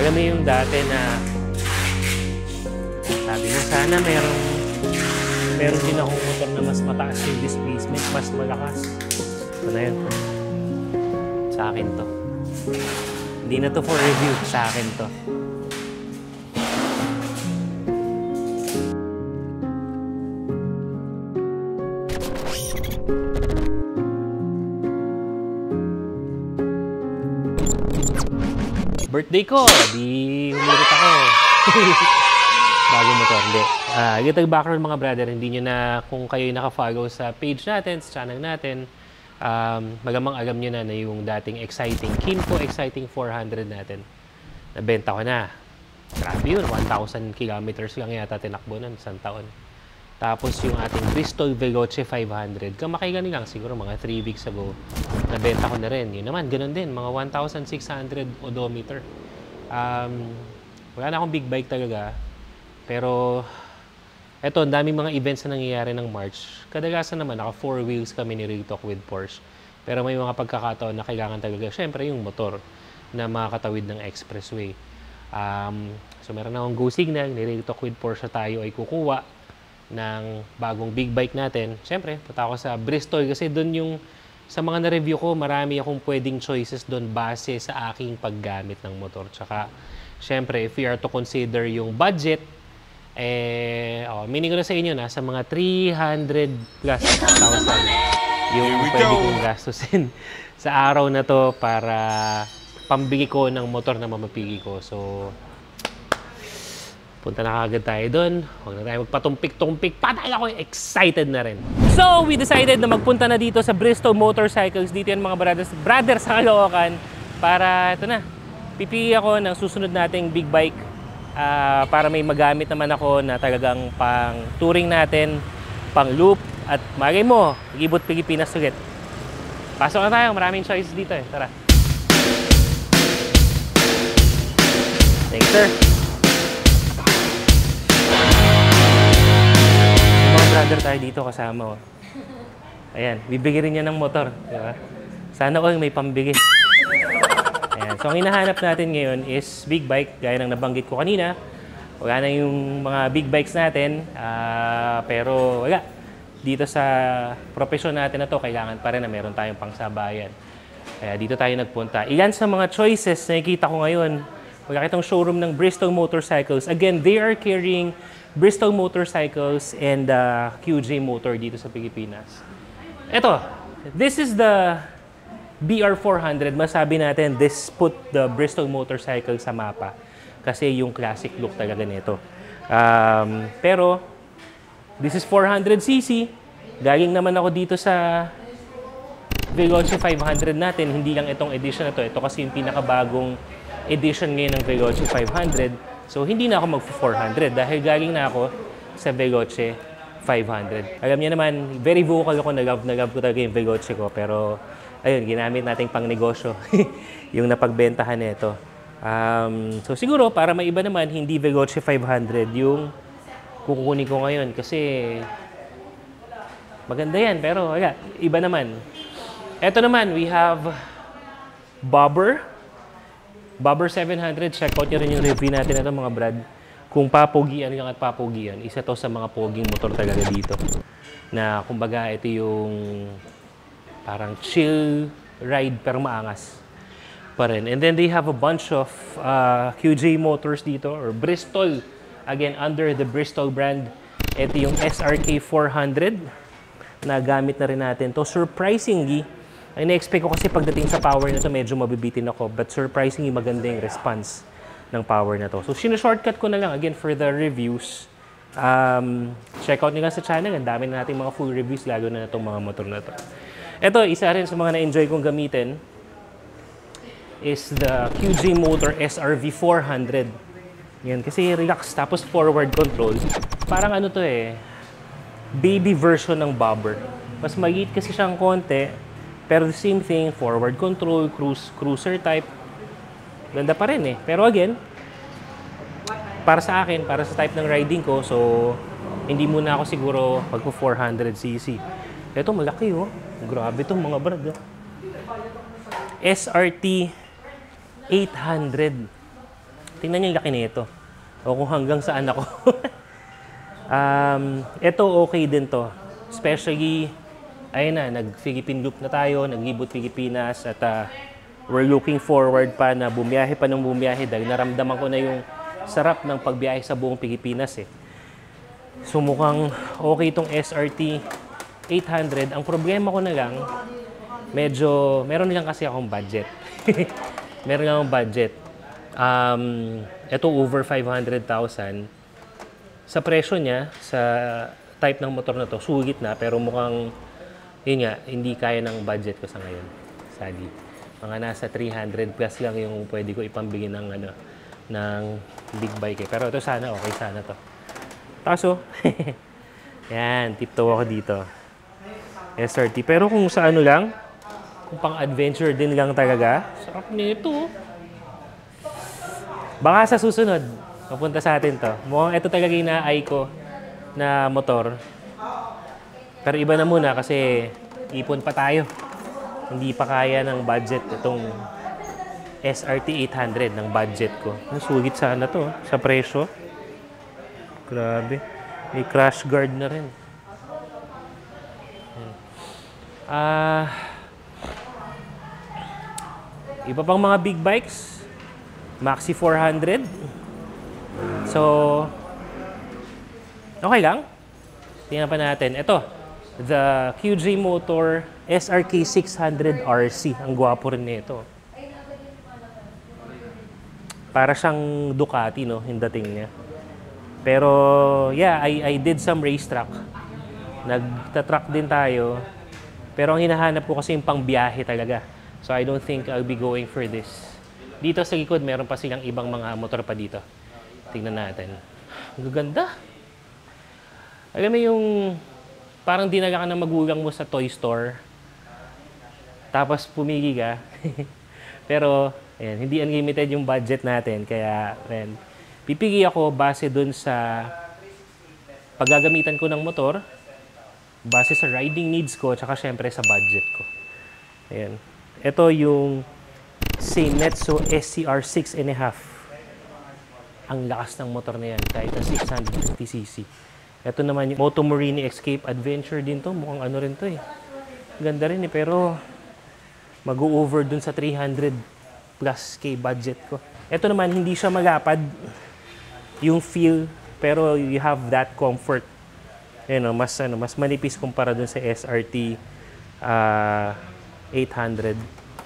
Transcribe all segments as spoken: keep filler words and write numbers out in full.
Alam mo yung dati na sabi mo sana merong meron din akong motor na mas mataas yung displacement, mas malakas. Ito na yun. Sa akin to. Hindi na to for review. Sa akin to. Birthday ko! Di humirit ako. Bagong motor. Hindi. Uh, yung tag-background mga brother, hindi nyo na, kung kayo naka-follow sa page natin, sa channel natin, um, magamang agam nyo na na yung dating exciting Kinko Exciting four hundred natin. Nabenta ko na. Grabe yun. one thousand kilometers lang yata tinakbo nun. Isang taon. Tapos yung ating Bristol Veloce five hundred. Kamakailan lang. Siguro mga three weeks ago. Nabenta ko na rin. Yun naman. Ganun din. Mga one thousand six hundred odometer. Um, wala na akong big bike talaga. Pero, eto, ang daming mga events na nangyayari ng March. Kadalasan naman, naka four wheels kami ni Real Talk with Porsche. Pero may mga pagkakataon na kailangan talaga, syempre, yung motor na makakatawid ng expressway. Um, so, meron akong go signal. Ni Real Talk with Porsche tayo ay kukuha ng bagong big bike natin. Syempre, punta ako sa Bristol kasi doon yung, sa mga na-review ko, marami akong pwedeng choices doon base sa aking paggamit ng motor. Tsaka, syempre, if we are to consider yung budget, eh, oh, meaning ko na sa inyo na, sa mga three hundred plus thousand yung pwede kong gastusin sa araw na to para pambili ko ng motor na mamapili ko. So, punta na kagad tayo doon. Huwag na tayo magpatumpik-tumpik. Patay ako, excited na rin. So, we decided na magpunta na dito sa Bristol Motorcycles. Dito yan mga brothers, brothers sa Caloocan. Para, ito na, pipili ako ng susunod nating big bike. Uh, para may magamit naman ako na talagang pang touring natin, pang loop, at magay mo, Ibot Pilipinas ulit. Pasok na tayo, maraming choices dito eh. Tara. Thanks, sir. Mga brother tayo dito kasama. Oh. Ayan, bibigyan rin niya ng motor. Diba? Sana all may pambigay. Ayan. So, ang hinahanap natin ngayon is big bike, gaya ng nabanggit ko kanina. Wala na yung mga big bikes natin, uh, pero wala. Dito sa profesyon natin na to, kailangan pa rin na meron tayong pangsabayan. Kaya dito tayo nagpunta. Ilan sa mga choices na nakikita ko ngayon, wala kitang showroom ng Bristol Motorcycles. Again, they are carrying Bristol Motorcycles and uh, Q J Motor dito sa Pilipinas. Ito, this is the B R four hundred, masabi natin, this put the Bristol Motorcycle sa mapa. Kasi yung classic look talaga nito. Um, pero, this is four hundred c c. Galing naman ako dito sa Veloce five hundred natin. Hindi lang itong edition na to. Ito kasi yung pinakabagong edition ngayon ng Veloce five hundred. So, hindi na ako mag four hundred dahil galing na ako sa Veloce five hundred. Alam niyo naman, very vocal ako na love na love ko talaga yung Veloce ko. Pero, ayun, ginamit nating pang negosyo yung napagbentahan nito. Um, so siguro para maiba naman, hindi Veloce five hundred yung kukunin ko ngayon kasi maganda yan, pero wala, iba naman. Ito naman, we have Bobber. Bobber seven hundred. Check out nyo rin yung review natin ito mga brad. Kung papogian lang at papogian, isa to sa mga poging motor talaga dito. Na kumbaga ito yung parang chill ride pero maangas pa rin. And then they have a bunch of uh, Q J motors dito or Bristol. Again, under the Bristol brand. Ito yung S R K four hundred na gamit na rin natin to. Surprisingly, ay na-expect ko kasi pagdating sa power na to medyo mabibitin ako. But surprisingly, maganda yung response ng power na to. So, sino-shortcut ko na lang again for the reviews. Um, check out nyo lang sa channel. Ang dami na natin mga full reviews lalo na itong mga motor na to. Ito, isa rin sa mga na-enjoy kong gamitin is the Q J Motor S R V four hundred. Yan, kasi relax, tapos forward control. Parang ano to eh, baby version ng Bobber. Mas maliit kasi siyang konti, pero the same thing, forward control, cruise, cruiser type. Ganda pa rin eh. Pero again, para sa akin, para sa type ng riding ko, so hindi muna ako siguro pag four hundred c c. Ito, malaki oh. Grabe itong mga brad. Oh. S R T eight hundred. Tingnan niyo yung laki nito. O kung hanggang saan ako. um, ito okay din to. Especially, ayun na, nag-Philippine loop na tayo, naglibot Pilipinas, at uh, we're looking forward pa na bumiyahe pa ng bumiyahe dahil naramdaman ko na yung sarap ng pagbiyahe sa buong Pilipinas eh. So mukhang okay itong S R T eight hundred. Ang problema ko na lang, medyo, meron lang kasi akong budget. Meron lang akong budget. Um, ito over five hundred thousand. Sa presyo niya, sa type ng motor na to, sulit na, pero mukhang, yun nga, hindi kaya ng budget ko sa ngayon. Sadly. Mga nasa three hundred plus lang yung pwede ko ipambigin ng, ano, ng big bike eh. Pero ito sana, okay sana to. Kaso, yan, tiptoe ako dito. S R T. Pero kung sa ano lang, kung pang adventure din lang talaga, sarap nito. Baka sa susunod, mapunta sa atin to. Mukhang ito talaga yung na-eye ko na motor. Pero iba na muna kasi ipon pa tayo. Hindi pa kaya ng budget itong S R T eight hundred ng budget ko. Ang sulit sana to, sa presyo. Grabe. May crash guard na rin. Ah... Uh, Iba pang mga big bikes, Maxi four hundred. So, okay lang. Tingnan pa natin. Ito, the Q J Motor S R K six hundred R C. Ang gwapo rin nito. Para siyang Ducati, no, yung dating niya. Pero, yeah, I, I did some racetrack. Nagtatrack din tayo. Pero ang hinahanap ko kasi yung pangbiyahe talaga. So I don't think I'll be going for this. Dito sa likod, meron pa silang ibang mga motor pa dito. Tingnan natin. Ang ganda. Alam mo yung parang dinala ka ng magulang mo sa toy store. Tapos pumili ka. Pero ayan, hindi unlimited yung budget natin. Kaya ayan, pipili ako base dun sa paggagamitan ko ng motor, base sa riding needs ko, tsaka syempre sa budget ko. Ayan. Ito yung Seimetsu S C R six and a half. Ang lakas ng motor na yan, kahit na six hundred fifty c c. Ito naman yung Motomorini Escape Adventure din to. Mukhang ano rin to eh. Ganda rin eh, pero mag-over dun sa three hundred plus K budget ko. Ito naman, hindi siya malapad yung feel, pero you have that comfort. You know, mas, ano, mas manipis kumpara dun sa S R T uh, eight hundred.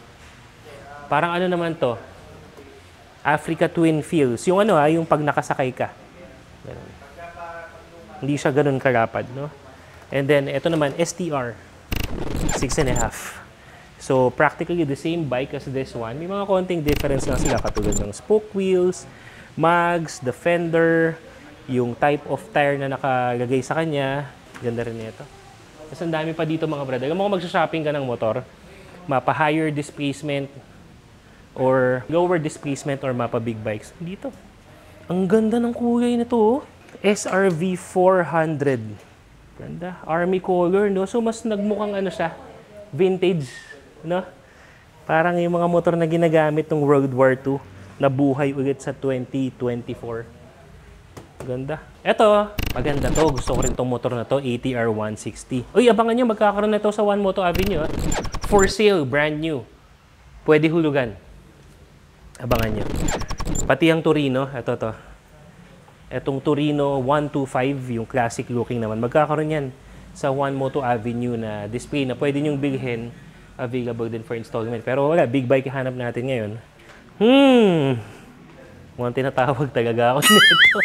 Parang ano naman to, Africa Twin feels. Yung ano ha, yung pag nakasakay ka. Ganun. Hindi siya ganun karapad, no? And then, ito naman, S T R six and a half. So, practically the same bike as this one. May mga konting difference lang sila, katulad ng spoke wheels, mags, the fender, yung type of tire na nakalagay sa kanya. Ganda rin nito. Kasi ang dami pa dito mga brad. Alam mo kung magsha-shopping ka ng motor, mapa-higher displacement or lower displacement or mapa-big bikes. Dito. Ang ganda ng kulay nito, oh. S R V four hundred. Ganda. Army color, no? So, mas nagmukhang ano siya, vintage, no? Parang yung mga motor na ginagamit ng World War Two na buhay ulit sa twenty twenty-four. Ganda. Ito, maganda to. Gusto ko rin tong motor na to, A T R one sixty. Uy, abangan nyo, magkakaroon na ito sa One Moto Avenue. Ah. For sale, brand new. Pwede hulugan. Abangan nyo. Pati ang Torino, ito to. Etong Torino one twenty-five, yung classic looking naman, magkakaroon yan sa One Moto Avenue na display na pwede nyong bilhin, available din for installment. Pero wala, big bike hanap natin ngayon. Hmm. Mukhang tinatawag talaga ako nito.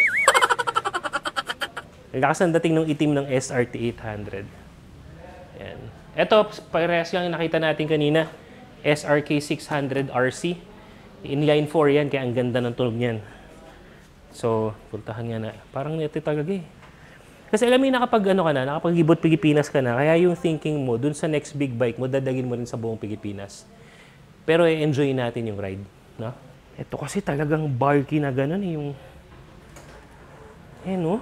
Lakas ang dating ng itim ng S R T eight hundred. Yan. Ito, parehas lang yung nakita natin kanina. S R K six hundred R C. Inline four yan, kaya ang ganda ng tunog niyan. So, puntahan nga na. Parang ito talaga eh. Kasi alam mo yung nakapag ano ka na, nakapag-ibot Pilipinas ka na, kaya yung thinking mo, dun sa next big bike mo, dadagin mo rin sa buong Pilipinas. Pero i-enjoy natin yung ride. No? Ito kasi talagang bulky na gano'n eh. Yung... Eh, no?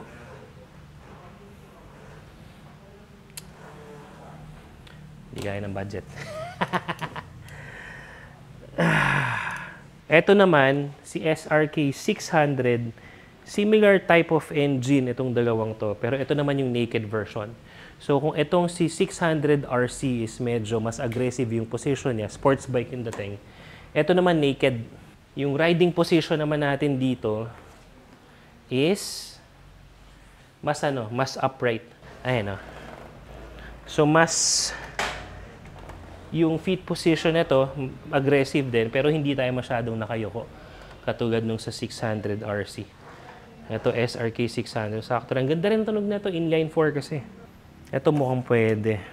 Hindi kaya ng budget. Ito naman, si S R K six hundred, similar type of engine itong dalawang to. Pero ito naman yung naked version. So kung itong si six hundred R C is medyo mas aggressive yung position niya, sports bike yung dating. Ito naman naked. Yung riding position naman natin dito is mas ano, mas upright. Ayan o. So mas yung feet position nito aggressive din pero hindi tayo masyadong nakayoko katulad nung sa six hundred R C. Ito S R K six hundred. Sakto. Ang ganda rin tunog na ito. Inline four kasi. Ito mukhang pwede.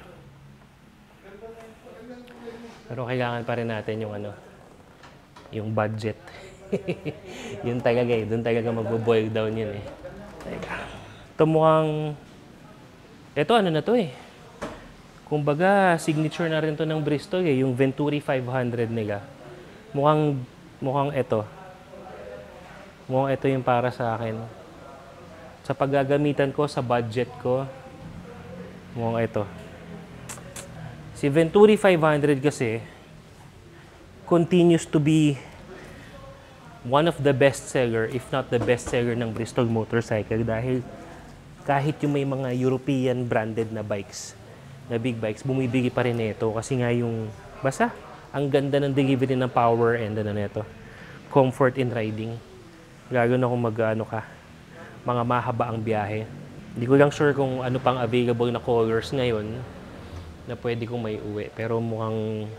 Pero kailangan pa rin natin yung ano, yung budget. Yun talaga eh. Doon talaga mag-boil down yun eh. Ito mukhang, ito ano na to eh. Kumbaga, signature na rin to ng Bristol eh. Yung Venturi five hundred nila. Mukhang, mukhang ito. Mukhang ito yung para sa akin. Sa paggagamitan ko, sa budget ko, mukhang ito. Si Venturi five hundred kasi, continues to be one of the best seller, if not the best seller ng Bristol motorcycle dahil kahit yung may mga European branded na bikes, na big bikes, bumibigay pa rin ito kasi nga yung, basta, ang ganda ng delivery ng power and ano nito, comfort in riding. Lalo na kung mag-ano ka, mga mahaba ang biyahe. Hindi ko lang sure kung ano pang available na colors ngayon na pwede kong may uwi. Pero mukhang,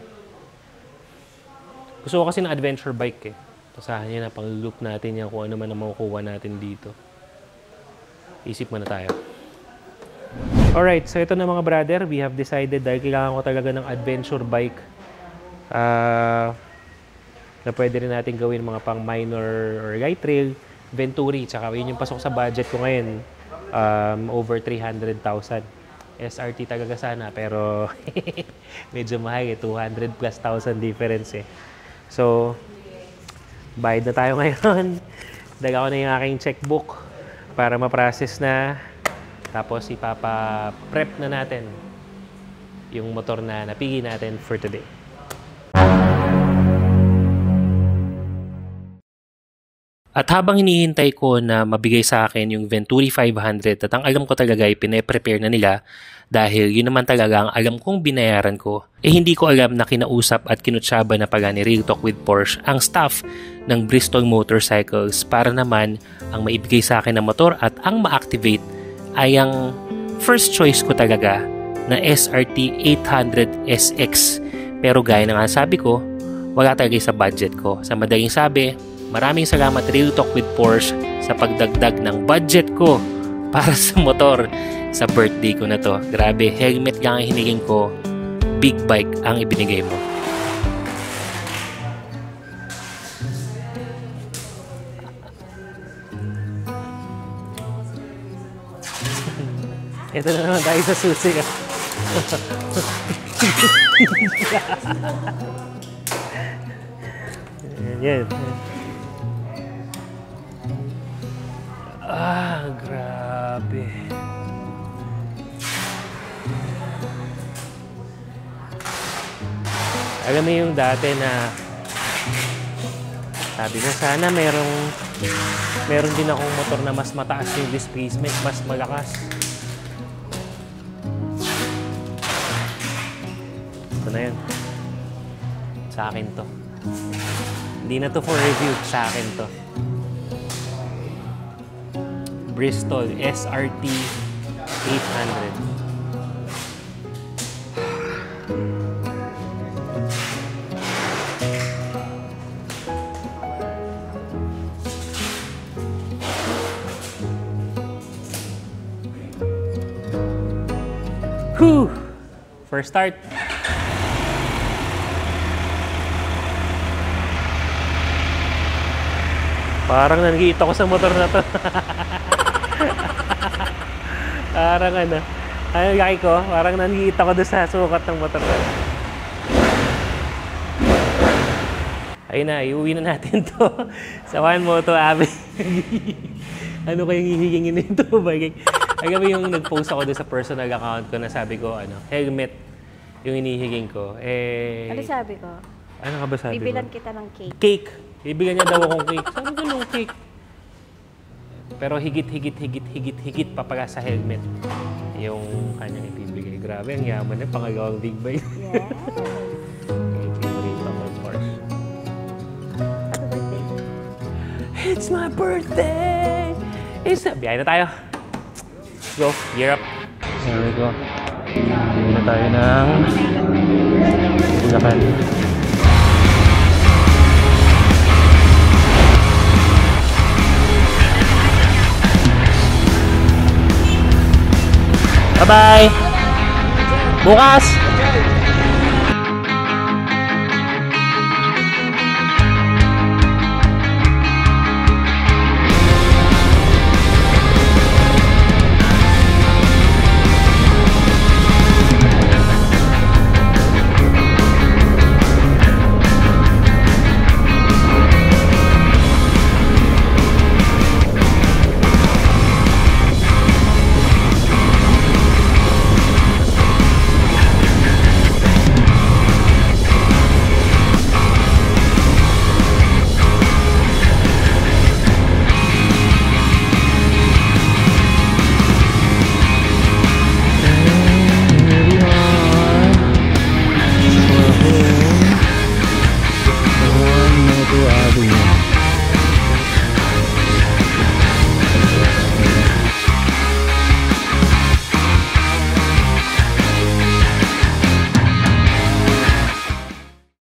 gusto ko kasi ng adventure bike eh. Tasahan niya na pang loop natin yan kung ano man ang makukuha natin dito. Isip muna tayo. Alright, so ito na mga brother, we have decided dahil kailangan ko talaga ng adventure bike uh, na pwede rin natin gawin mga pang minor or light trail, Venturi, tsaka yun yung pasok sa budget ko ngayon, um, over three hundred thousand. S R T talaga sana, pero medyo mahal eh, two hundred plus thousand difference eh. So, bayad na tayo ngayon. Dala ko na yung aking checkbook para ma-process na. Tapos ipapa-prep na natin yung motor na napili natin for today. At habang hinihintay ko na mabigay sa akin yung Venturi five hundred at ang alam ko talaga ay pine-prepare na nila dahil yun naman talaga ang alam kong binayaran ko, eh hindi ko alam na kinausap at kinutsaba na pala ni Real Talk with Porsche ang staff ng Bristol Motorcycles para naman ang maibigay sa akin ng motor at ang ma-activate ay ang first choice ko talaga na S R T eight hundred S X. Pero gaya na nga sabi ko, wala talaga sa budget ko. Sa madaling sabi, maraming salamat Real Talk with Porsche sa pagdagdag ng budget ko para sa motor sa birthday ko na to. Grabe, helmet lang ang hiniging ko, big bike ang ibinigay mo. Ito na naman tayo sa susi ka. Yan. Ah, grabe. Alam mo yung dati na sabi ko sana merong meron din akong motor na mas mataas yung displacement, mas malakas. Ito na yun. Sa akin to. Hindi na to for review. Sa akin to. Bristol S R T eight hundred. Whew! First start. Parang nangikita ko sa motor na to. Parang ano. Ay, laki ko. Parang nangikita ko doon sa sukat ng motor na to. Ayun na, iuwi na natin to sa One Moto Avenue. Ano kayong hihingin nito? Alam mo yung nag-post ako doon sa personal account ko na sabi ko, ano, helmet yung hinihiging ko. Eh, Ano sabi ko? Ano ka ba sabi Bibilan mo? kita ng cake. Cake. Ibigyan niya daw akong cake. Sabi ko, no cake. Pero higit, higit, higit, higit, higit pa pala sa helmet. Yung kanyang ibibigay. Grabe, ang yaman na pangagawang big bike. Yeah. Thank you, Rita, of course. Happy birthday. It's my birthday! It's a... Biyahe na tayo. Let's go. Gear up. There we go. Biyahe na tayo ng... Bulacan. Bye-bye! Bukas!